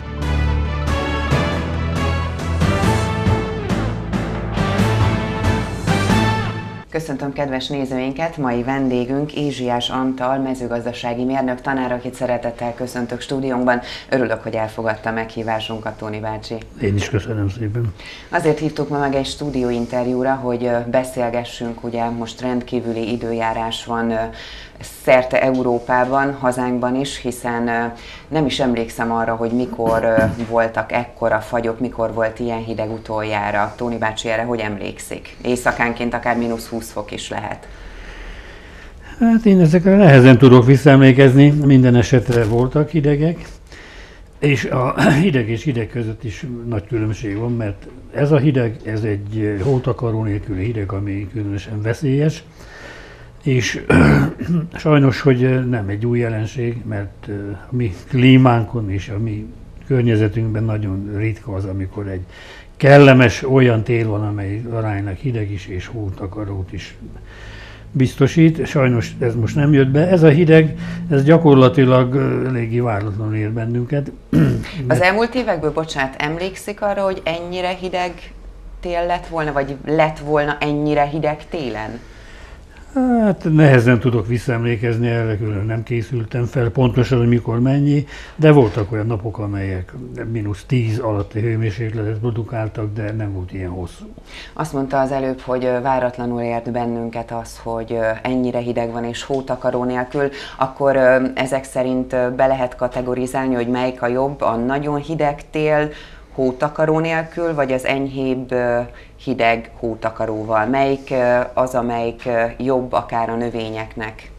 Köszöntöm kedves nézőinket, mai vendégünk Ézsiás Antal mezőgazdasági mérnök tanár, akit szeretettel köszöntök stúdiónkban. Örülök, hogy elfogadta meghívásunkat, Tóni bácsi. Én is köszönöm szépen. Azért hívtuk ma meg egy stúdióinterjúra, hogy beszélgessünk, ugye most rendkívüli időjárás van szerte Európában, hazánkban is, hiszen nem is emlékszem arra, hogy mikor voltak ekkora fagyok, mikor volt ilyen hideg utoljára. Tóni bácsi erre hogy emlékszik? Éjszakánként akár mínusz húsz fok is lehet. Hát én ezekre nehezen tudok visszaemlékezni, minden esetre voltak hidegek, és a hideg és hideg között is nagy különbség van, mert ez a hideg, ez egy hótakaró nélküli hideg, ami különösen veszélyes, és sajnos, hogy nem egy új jelenség, mert a mi klímánkon és a mi környezetünkben nagyon ritka az, amikor egy kellemes olyan tél van, amely aránylag hideg is és hótakarót is biztosít. Sajnos ez most nem jött be. Ez a hideg, ez gyakorlatilag eléggé váratlanul ér bennünket. Az elmúlt évekből, bocsánat, emlékszik arra, hogy ennyire hideg tél lett volna, vagy lett volna ennyire hideg télen? Hát nehezen tudok visszaemlékezni, erre külön nem készültem fel pontosan, hogy mikor mennyi, de voltak olyan napok, amelyek mínusz tíz alatti hőmérsékletet produkáltak, de nem volt ilyen hosszú. Azt mondta az előbb, hogy váratlanul ért bennünket az, hogy ennyire hideg van és hótakaró nélkül, akkor ezek szerint be lehet kategorizálni, hogy melyik a jobb, a nagyon hideg tél, hótakaró nélkül, vagy az enyhébb hideg hótakaróval? Melyik az, amelyik jobb akár a növényeknek?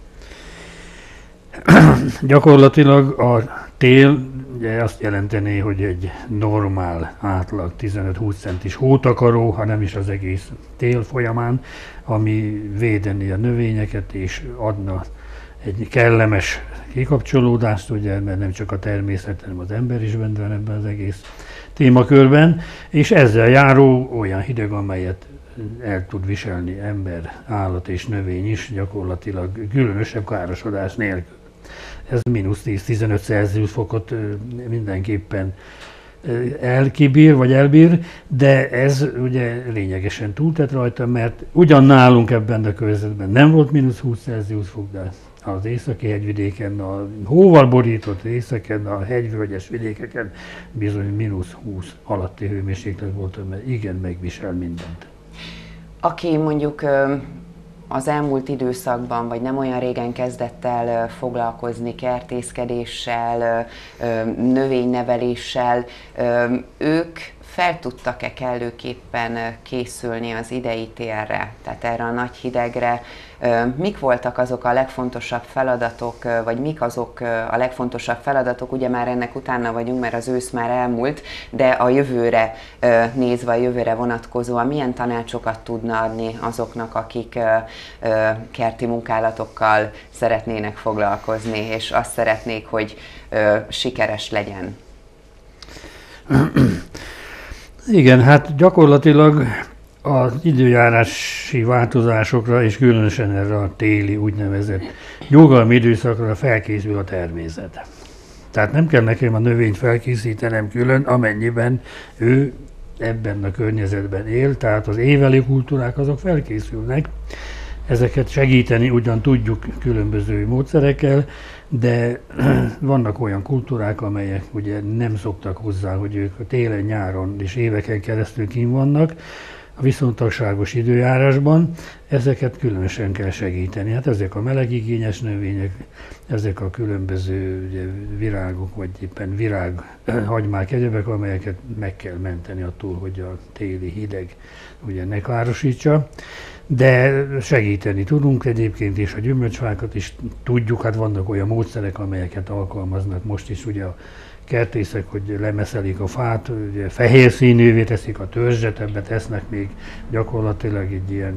Gyakorlatilag a tél ugye azt jelenteni, hogy egy normál átlag tizenöt-húsz centis hótakaró, ha nem is az egész tél folyamán, ami védeni a növényeket és adna egy kellemes kikapcsolódást, ugye, mert nem csak a természet, hanem az ember is benne van ebben az egész témakörben, és ezzel járó olyan hideg, amelyet el tud viselni ember, állat és növény is, gyakorlatilag különösebb károsodás nélkül. Ez mínusz tíz-tizenöt Celsius fokot mindenképpen elkibír, vagy elbír, de ez ugye lényegesen túltett rajta, mert ugyan nálunk ebben a környezetben nem volt mínusz húsz Celsius fok, de az északi hegyvidéken, a hóval borított részeken, a hegyvölgyes vidékeken bizony mínusz húsz alatti hőmérséklet volt, mert igen megvisel mindent. Aki mondjuk az elmúlt időszakban, vagy nem olyan régen kezdett el foglalkozni kertészkedéssel, növényneveléssel, ők fel tudtak-e kellőképpen készülni az idei télre, tehát erre a nagy hidegre? Mik voltak azok a legfontosabb feladatok, vagy mik azok a legfontosabb feladatok? Ugye már ennek utána vagyunk, mert az ősz már elmúlt, de a jövőre nézve, a jövőre vonatkozóan milyen tanácsokat tudna adni azoknak, akik kerti munkálatokkal szeretnének foglalkozni, és azt szeretnék, hogy sikeres legyen? Igen, hát gyakorlatilag az időjárási változásokra, és különösen erre a téli úgynevezett nyugalmi időszakra felkészül a természet. Tehát nem kell nekem a növényt felkészítenem külön, amennyiben ő ebben a környezetben él, tehát az éveli kultúrák azok felkészülnek. Ezeket segíteni ugyan tudjuk különböző módszerekkel, de vannak olyan kultúrák, amelyek ugye nem szoktak hozzá, hogy ők télen, nyáron és éveken keresztül kint vannak, a viszontagságos időjárásban, ezeket különösen kell segíteni. Hát ezek a melegigényes növények, ezek a különböző ugye, virágok, vagy éppen virághagymák, egyebek, amelyeket meg kell menteni attól, hogy a téli hideg ugye ne károsítsa. De segíteni tudunk egyébként, és a gyümölcsfákat is tudjuk, hát vannak olyan módszerek, amelyeket alkalmaznak most is ugye a kertészek, hogy lemeszelik a fát, ugye fehér színűvé teszik a törzset, ebbe tesznek még gyakorlatilag egy ilyen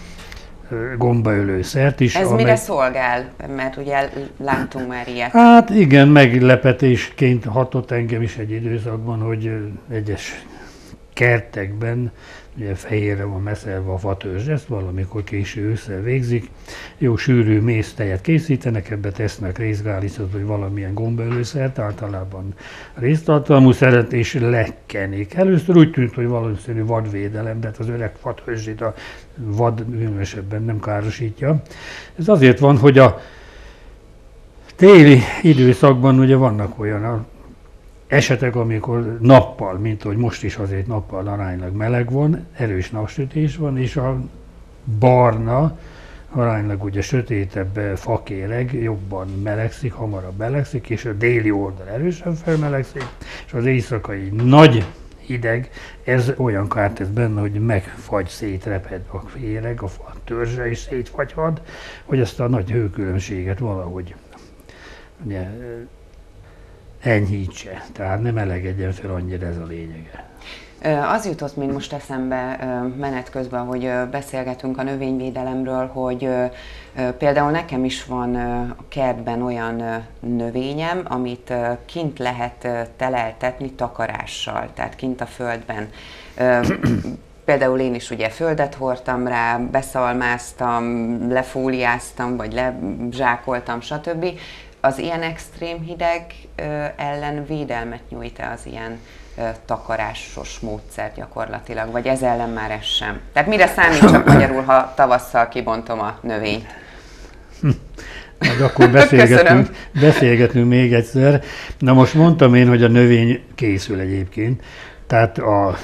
gombaölő szert is. Ez amely... mire szolgál? Mert ugye láttunk már ilyet. Hát igen, meglepetésként hatott engem is egy időszakban, hogy egyes kertekben ugye fehérre van meszelve a fatörzs, ezt valamikor késő ősszel végzik. Jó sűrű méztejet készítenek, ebbe tesznek részgálicot, vagy valamilyen gombaölőszert, általában résztartalmú szeret, és lekenik. Először úgy tűnt, hogy valószínű vadvédelem, de az öreg fatörzsét a vad különösebben nem károsítja. Ez azért van, hogy a téli időszakban ugye vannak olyan esetek, amikor nappal, mint hogy most is azért nappal aránylag meleg van, erős napsütés van, és a barna, aránylag ugye sötétebb fakéreg jobban melegszik, hamarabb melegszik, és a déli oldal erősen felmelegszik, és az éjszakai nagy hideg, ez olyan kárt tesz benne, hogy megfagy, szétreped a féreg, a fa törzse is szétfagyhat, hogy ezt a nagy hőkülönbséget valahogy ugye, enyhítse, tehát nem elegedjen fel annyira, ez a lényege. Az jutott még most eszembe menet közben, hogy beszélgetünk a növényvédelemről, hogy például nekem is van a kertben olyan növényem, amit kint lehet teleltetni takarással, tehát kint a földben. Például én is ugye földet hordtam rá, beszalmáztam, lefóliáztam, vagy lezsákoltam, stb. Az ilyen extrém hideg ellen védelmet nyújt-e az ilyen takarásos módszer gyakorlatilag, vagy ez ellen már ez sem? Tehát mire számít csak magyarul, ha tavasszal kibontom a növényt? Hát akkor beszélgetünk, beszélgetünk még egyszer. Na most mondtam én, hogy a növény készül egyébként, tehát a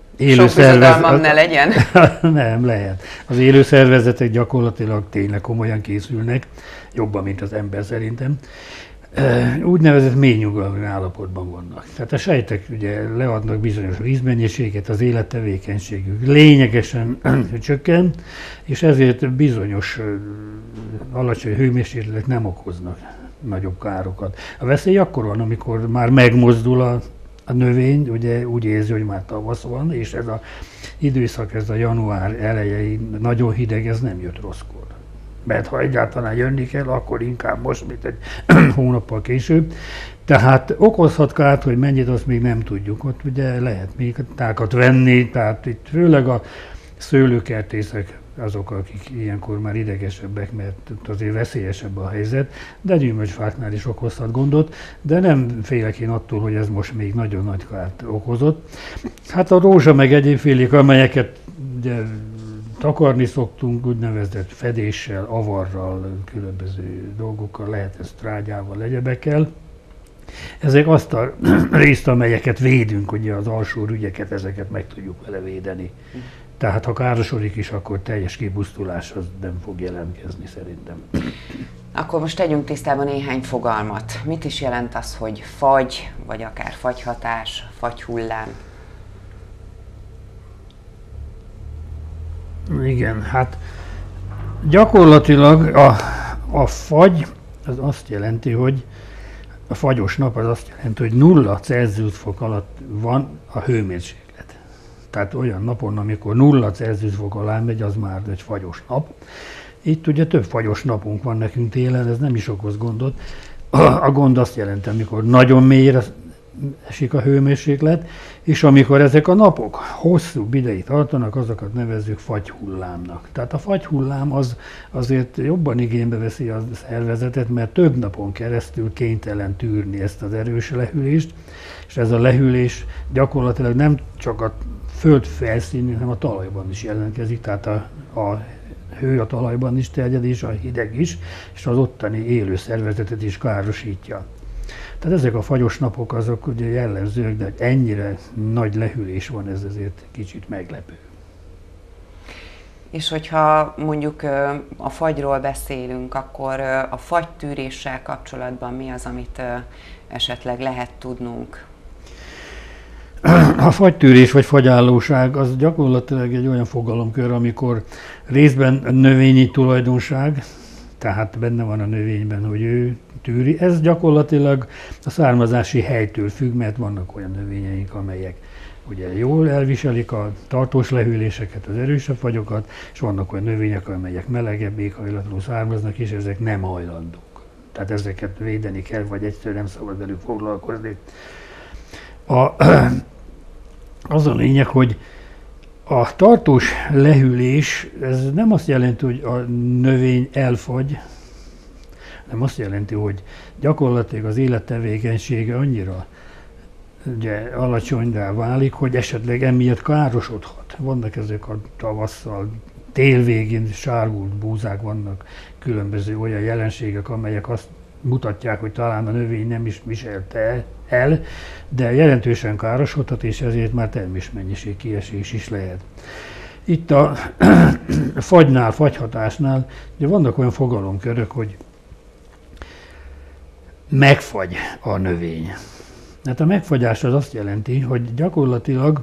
Sok ne legyen? Nem, lehet. Az élő szervezetek gyakorlatilag tényleg komolyan készülnek, jobban, mint az ember szerintem. Úgynevezett mély nyugalmi állapotban vannak. Tehát a sejtek ugye leadnak bizonyos vízmennyiséget, az élettevékenységük lényegesen csökken, és ezért bizonyos alacsony hőmérsékletek nem okoznak nagyobb károkat. A veszély akkor van, amikor már megmozdul a A növény, ugye úgy érzi, hogy már tavasz van, és ez az időszak, ez a január elejei nagyon hideg, ez nem jött rosszkor. Mert ha egyáltalán jönni kell, akkor inkább most, mint egy hónappal később. Tehát okozhat kárt, hogy mennyit, azt még nem tudjuk. Ott ugye lehet még tákat venni, tehát itt főleg a szőlőkertészek azok, akik ilyenkor már idegesebbek, mert azért veszélyesebb a helyzet, de gyümölcsfáknál is okozhat gondot, de nem félek én attól, hogy ez most még nagyon nagy kárt okozott. Hát a rózsa meg egyébfélék, amelyeket ugye takarni szoktunk, úgynevezett fedéssel, avarral, különböző dolgokkal, lehet ez trágyával, egyebekkel. Ezek azt a részt, amelyeket védünk, ugye az alsó rügyeket, ezeket meg tudjuk vele védeni. Tehát ha károsodik is, akkor teljes kipusztulás az nem fog jelentkezni szerintem. Akkor most tegyünk tisztába néhány fogalmat. Mit is jelent az, hogy fagy, vagy akár fagyhatás, fagyhullám? Igen, hát gyakorlatilag a, a fagy az azt jelenti, hogy a fagyos nap az azt jelenti, hogy nulla Celsius fok alatt van a hőmérséklet. Tehát olyan napon, amikor nulla Celsius fok alá megy, az már egy fagyos nap. Itt ugye több fagyos napunk van nekünk télen, ez nem is okoz gondot. A gond azt jelenti, amikor nagyon mélyre esik a hőmérséklet, és amikor ezek a napok hosszú ideig tartanak, azokat nevezzük fagyhullámnak. Tehát a fagyhullám az azért jobban igénybe veszi a szervezetet, mert több napon keresztül kénytelen tűrni ezt az erős lehűlést, és ez a lehűlés gyakorlatilag nem csak a föld felszínén, hanem a talajban is jelentkezik, tehát a, a hő a talajban is terjed, és a hideg is, és az ottani élő szervezetet is károsítja. Tehát ezek a fagyos napok azok ugye jellemzők, de ennyire nagy lehűlés van, ez ezért kicsit meglepő. És hogyha mondjuk a fagyról beszélünk, akkor a fagytűréssel kapcsolatban mi az, amit esetleg lehet tudnunk? A fagytűrés vagy fagyállóság az gyakorlatilag egy olyan fogalomkör, amikor részben növényi tulajdonság, tehát benne van a növényben, hogy ő tűri. Ez gyakorlatilag a származási helytől függ, mert vannak olyan növényeink, amelyek ugye jól elviselik a tartós lehűléseket, az erősebb fagyokat, és vannak olyan növények, amelyek melegebb éghajlatról származnak, és ezek nem hajlandók. Tehát ezeket védeni kell, vagy egyszerűen nem szabad velük foglalkozni. A, az a lényeg, hogy a tartós lehűlés, ez nem azt jelenti, hogy a növény elfagy, hanem azt jelenti, hogy gyakorlatilag az élettevékenysége annyira ugye, alacsonyrá válik, hogy esetleg emiatt károsodhat. Vannak ezek a tavasszal, tél végén sárgult búzák, vannak különböző olyan jelenségek, amelyek azt mutatják, hogy talán a növény nem is viselte el, de jelentősen károsodhat, és ezért már termésmennyiség kiesés is lehet. Itt a fagynál, fagyhatásnál ugye vannak olyan fogalomkörök, hogy megfagy a növény. Hát a megfagyás az azt jelenti, hogy gyakorlatilag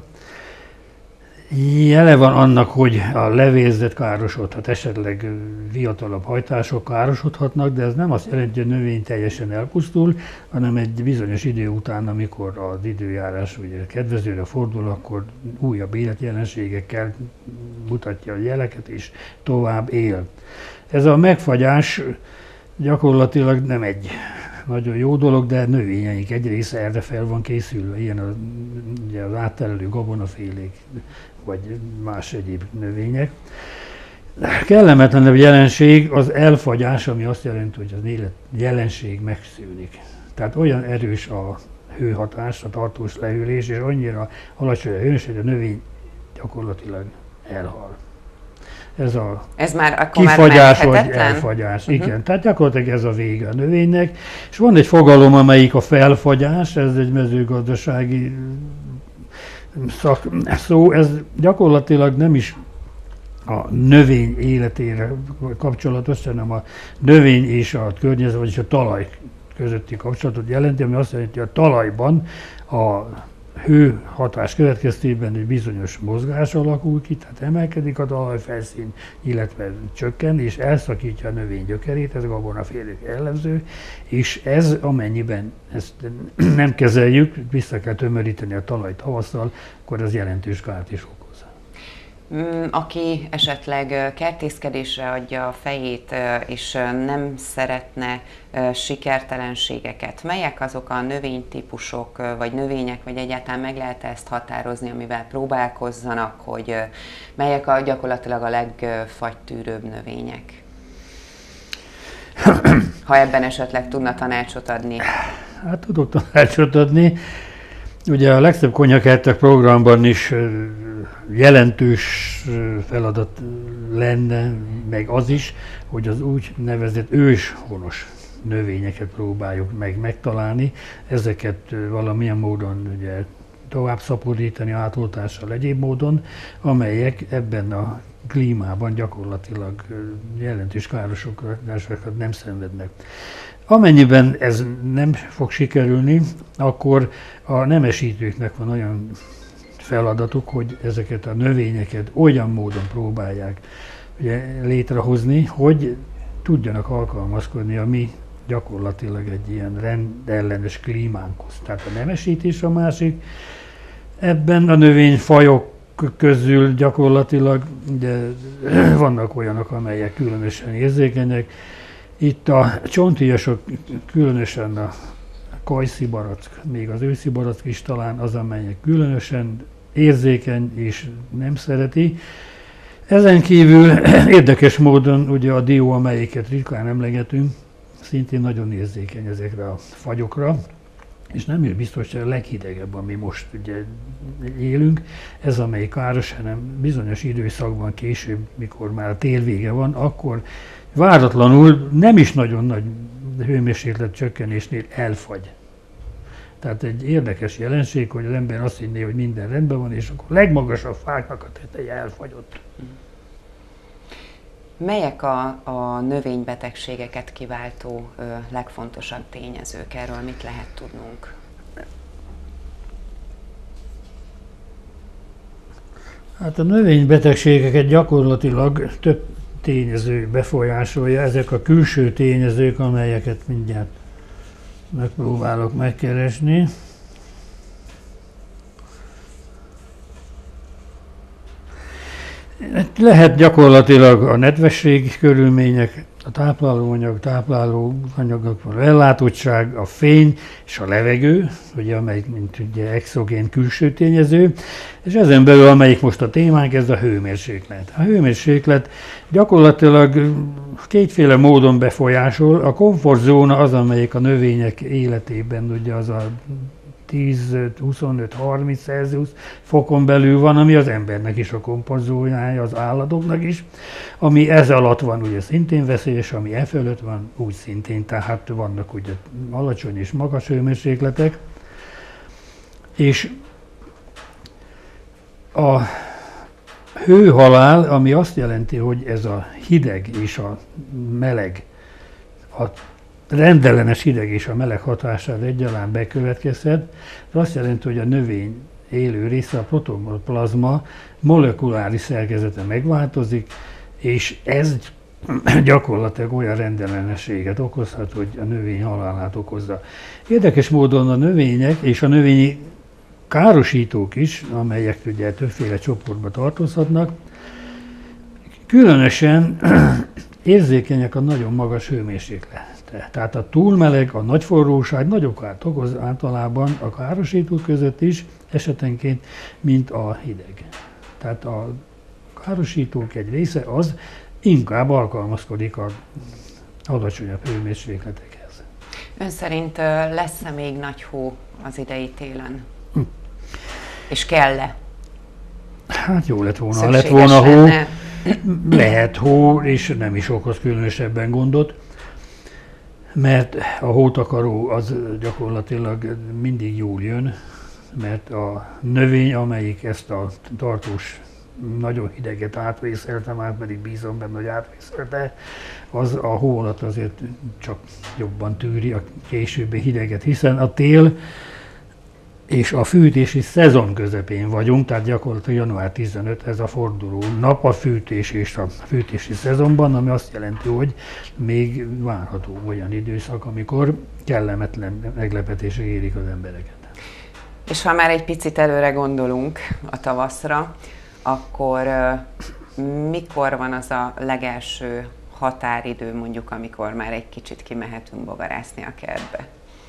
jele van annak, hogy a levélzet károsodhat, esetleg fiatalabb hajtások károsodhatnak, de ez nem azt jelenti, hogy a növény teljesen elpusztul, hanem egy bizonyos idő után, amikor az időjárás ugye kedvezőre fordul, akkor újabb életjelenségekkel mutatja a jeleket, és tovább él. Ez a megfagyás gyakorlatilag nem egy nagyon jó dolog, de növényeink egy része erre fel van készülve, ilyen az, ugye az átterelő gabonafélék, vagy más egyéb növények. Kellemetlenebb jelenség az elfagyás, ami azt jelenti, hogy az élet jelenség megszűnik. Tehát olyan erős a hőhatás, a tartós lehűlés, és annyira alacsony a hőmérséklet, hogy a növény gyakorlatilag elhal. Ez a ez már kifagyás vagy elfagyás. Uh-huh. Igen, tehát gyakorlatilag ez a vége a növénynek. És van egy fogalom, amelyik a felfagyás, ez egy mezőgazdasági szak, szó, ez gyakorlatilag nem is a növény életére kapcsolatos, hanem a növény és a környezet, vagyis a talaj közötti kapcsolatot jelenti, ami azt jelenti, hogy a talajban a hőhatás következtében egy bizonyos mozgás alakul ki, tehát emelkedik a talajfelszín, illetve csökken, és elszakítja a növény gyökerét, ez gabonafélék jellemző, és ez amennyiben ezt nem kezeljük, vissza kell tömöríteni a talajt tavasszal, akkor ez jelentős kárt is okoz. Aki esetleg kertészkedésre adja a fejét, és nem szeretne sikertelenségeket, melyek azok a növénytípusok, vagy növények, vagy egyáltalán meg lehet ezt határozni, amivel próbálkozzanak, hogy melyek a, gyakorlatilag a legfagytűrőbb növények? Ha ebben esetleg tudna tanácsot adni. Hát tudok tanácsot adni. Ugye a legszebb konyakertek programban is jelentős feladat lenne, meg az is, hogy az úgynevezett őshonos növényeket próbáljuk meg megtalálni, ezeket valamilyen módon ugye tovább szaporodítani átoltással egyéb módon, amelyek ebben a klímában gyakorlatilag jelentős károsokat nem szenvednek. Amennyiben ez nem fog sikerülni, akkor a nemesítőknek van olyan feladatuk, hogy ezeket a növényeket olyan módon próbálják ugye, létrehozni, hogy tudjanak alkalmazkodni a mi gyakorlatilag egy ilyen rendellenes klímánkhoz. Tehát a nemesítés a másik. Ebben a növényfajok közül gyakorlatilag ugye, vannak olyanok, amelyek különösen érzékenyek. Itt a csontiasok, különösen a kajszi barack, még az őszi barack is talán az, amelyek különösen érzékeny és nem szereti. Ezen kívül érdekes módon ugye a dió, amelyiket ritkán emlegetünk, szintén nagyon érzékeny ezekre a fagyokra, és nem is biztos, hogy a leghidegebb, ami most ugye élünk, ez amelyik káros, hanem bizonyos időszakban később, mikor már a tél vége van, akkor váratlanul nem is nagyon nagy hőmérséklet csökkenésnél elfagy. Tehát egy érdekes jelenség, hogy az ember azt hinné, hogy minden rendben van, és akkor a legmagasabb fáknak a teteje elfagyott. Melyek a, a növénybetegségeket kiváltó ö, legfontosabb tényezők? Erről mit lehet tudnunk? Hát a növénybetegségeket gyakorlatilag több tényező befolyásolja. Ezek a külső tényezők, amelyeket mindjárt megpróbálok megkeresni. Lehet gyakorlatilag a nedvesség körülmények, a táplálóanyag, táplálóanyagok, a ellátottság, a fény és a levegő, ugye, amelyik mint ugye exogén külső tényező, és ezen belül, amelyik most a témánk, ez a hőmérséklet. A hőmérséklet gyakorlatilag kétféle módon befolyásol. A komfortzóna az, amelyik a növények életében ugye az a tíz, huszonöt, harminc Celsius fokon belül van, ami az embernek is a komfortzónája, az állatoknak is, ami ez alatt van ugye szintén veszélyes, ami e fölött van úgy szintén, tehát vannak ugye alacsony és magas hőmérsékletek, és a hőhalál, ami azt jelenti, hogy ez a hideg és a meleg, a rendellenes hideg és a meleg hatására egyaránt bekövetkezhet. Ez azt jelenti, hogy a növény élő része, a protoplazma molekuláris szerkezete megváltozik, és ez gyakorlatilag olyan rendellenességet okozhat, hogy a növény halálát okozza. Érdekes módon a növények és a növényi károsítók is, amelyek ugye többféle csoportba tartozhatnak, különösen érzékenyek a nagyon magas hőmérsékletre. Tehát a túlmeleg, a nagy forróság nagyobb kárt okoz általában a károsítók között is, esetenként, mint a hideg. Tehát a károsítók egy része az inkább alkalmazkodik a alacsonyabb hőmérsékletekhez. Ön szerint lesz-e még nagy hó az idei télen? Hm. És kell-e? Hát jó lett volna, lett volna hó. Lenne. Lehet hó, és nem is okoz különösebben gondot, mert a hótakaró az gyakorlatilag mindig jól jön, mert a növény, amelyik ezt a tartós, nagyon hideget átvészelte, már pedig bízom benne, hogy átvészelte, az a hó alatt azért csak jobban tűri a későbbi hideget, hiszen a tél és a fűtési szezon közepén vagyunk, tehát gyakorlatilag január tizenötödike ez a forduló nap a fűtés és a fűtési szezonban, ami azt jelenti, hogy még várható olyan időszak, amikor kellemetlen meglepetések érik az embereket. És ha már egy picit előre gondolunk a tavaszra, akkor mikor van az a legelső határidő, mondjuk, amikor már egy kicsit kimehetünk bogarászni a kertbe?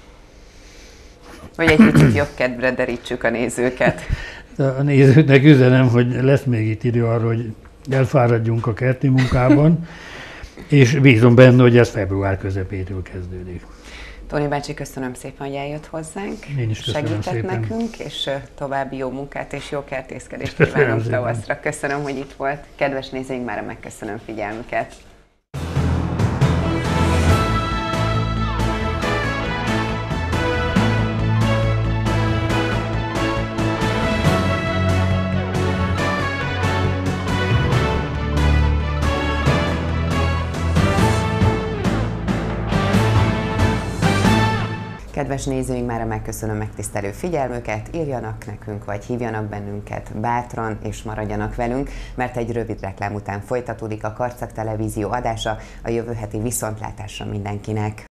Vagy egy kicsit jobb kedvre derítsük a nézőket. A nézőknek üzenem, hogy lesz még itt idő arra, hogy elfáradjunk a kerti munkában, és bízom benne, hogy ez február közepétől kezdődik. Tóni bácsi, köszönöm szépen, hogy eljött hozzánk. Én is köszönöm segített szépen. nekünk, és további jó munkát és jó kertészkedést kívánok tavaszra. Köszönöm, hogy itt volt. Kedves nézőink, már megköszönöm figyelmüket. Kedves nézőink, mára megköszönöm megtisztelő figyelmüket, írjanak nekünk, vagy hívjanak bennünket bátran, és maradjanak velünk, mert egy rövid reklám után folytatódik a Karcag Televízió adása, a jövő heti viszontlátásra mindenkinek.